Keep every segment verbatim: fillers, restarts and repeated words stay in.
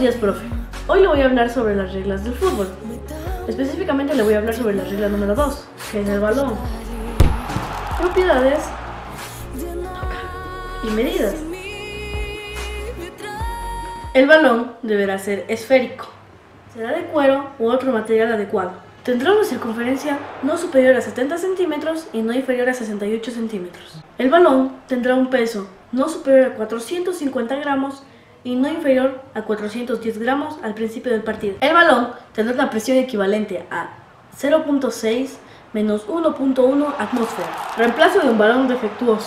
días, profe. Hoy le voy a hablar sobre las reglas del fútbol. Específicamente le voy a hablar sobre la regla número dos, que es el balón. Propiedades y medidas. El balón deberá ser esférico. Será de cuero u otro material adecuado. Tendrá una circunferencia no superior a setenta centímetros y no inferior a sesenta y ocho centímetros. El balón tendrá un peso no superior a cuatrocientos cincuenta gramos y no inferior a cuatrocientos diez gramos al principio del partido. El balón tendrá una presión equivalente a cero punto seis menos uno punto uno atmósfera. Reemplazo de un balón defectuoso.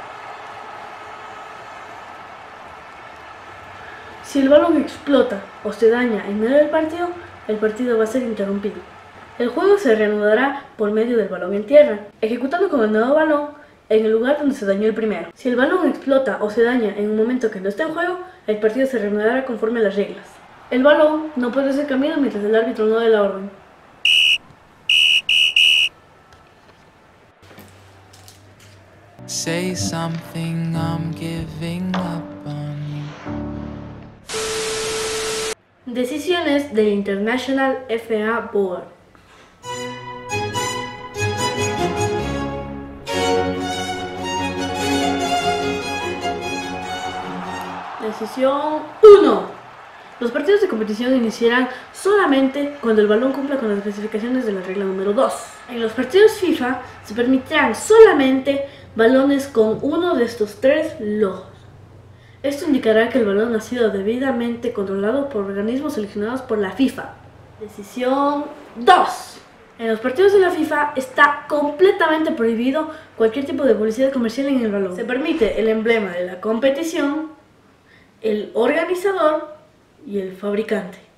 Si el balón explota o se daña en medio del partido, el partido va a ser interrumpido. El juego se reanudará por medio del balón en tierra, ejecutando con el nuevo balón en el lugar donde se dañó el primero. Si el balón explota o se daña en un momento que no está en juego, el partido se reanudará conforme a las reglas. El balón no puede ser cambiado mientras el árbitro no dé la orden. Say something, I'm giving up on you. Decisiones del International F A Board. Decisión uno. Los partidos de competición iniciarán solamente cuando el balón cumpla con las especificaciones de la regla número dos. En los partidos FIFA se permitirán solamente balones con uno de estos tres logos. Esto indicará que el balón ha sido debidamente controlado por organismos seleccionados por la FIFA. Decisión dos. En los partidos de la FIFA está completamente prohibido cualquier tipo de publicidad comercial en el balón. Se permite el emblema de la competición, el organizador y el fabricante.